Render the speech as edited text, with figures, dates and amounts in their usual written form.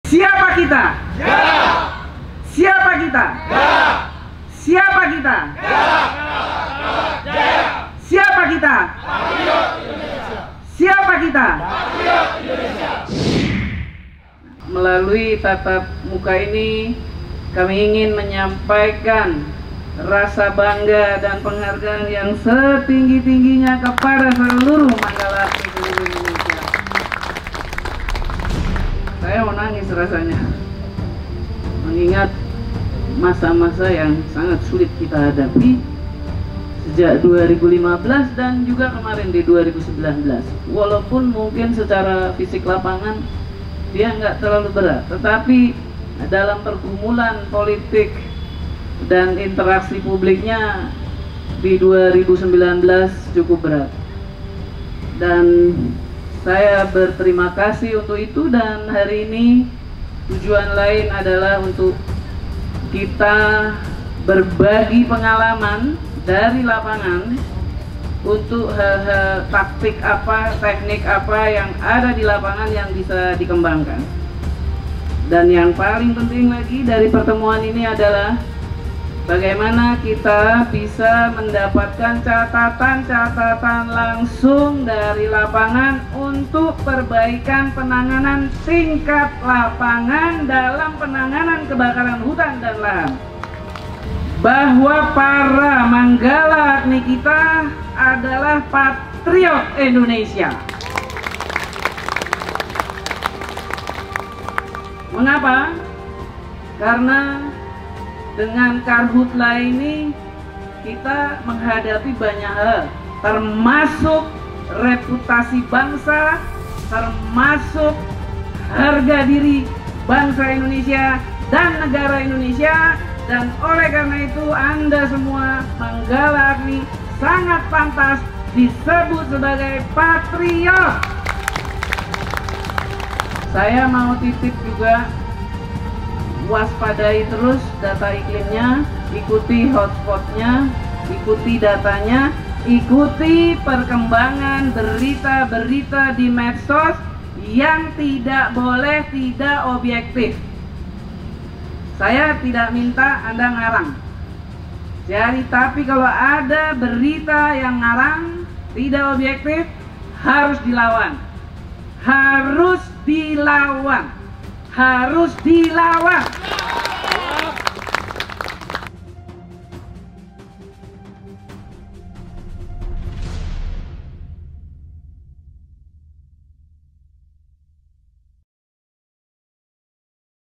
Siapa kita? Ya. Siapa kita? Ya. Siapa kita? Ya. Jaya. Siapa kita? Patriot Indonesia. Siapa kita? Patriot Indonesia. Melalui tatap muka ini, kami ingin menyampaikan rasa bangga dan penghargaan yang setinggi-tingginya kepada seluruh Manggala Agni seluruh Indonesia. Saya mau nangis rasanya, mengingat masa-masa yang sangat sulit kita hadapi sejak 2015 dan juga kemarin di 2019. Walaupun mungkin secara fisik lapangan dia nggak terlalu berat, tetapi dalam pergumulan politik dan interaksi publiknya di 2019 cukup berat. Dan saya berterima kasih untuk itu, dan hari ini tujuan lain adalah untuk kita berbagi pengalaman dari lapangan untuk hal-hal taktik apa, teknik apa yang ada di lapangan yang bisa dikembangkan. Dan yang paling penting lagi dari pertemuan ini adalah bagaimana kita bisa mendapatkan catatan-catatan langsung dari lapangan untuk perbaikan penanganan tingkat lapangan dalam penanganan kebakaran hutan dan lahan. Bahwa para Manggala Agni kita adalah patriot Indonesia. Mengapa? Karena dengan Karhutla ini kita menghadapi banyak hal, termasuk reputasi bangsa, termasuk harga diri bangsa Indonesia dan negara Indonesia. Dan oleh karena itu Anda semua Manggala Agni sangat pantas disebut sebagai patriot. Saya mau titip juga, waspadai terus data iklimnya, ikuti hotspotnya, ikuti datanya, ikuti perkembangan berita-berita di medsos yang tidak boleh tidak objektif. Saya tidak minta Anda ngarang. Jadi tapi kalau ada berita yang ngarang, tidak objektif, harus dilawan. Harus dilawan. Harus dilawan.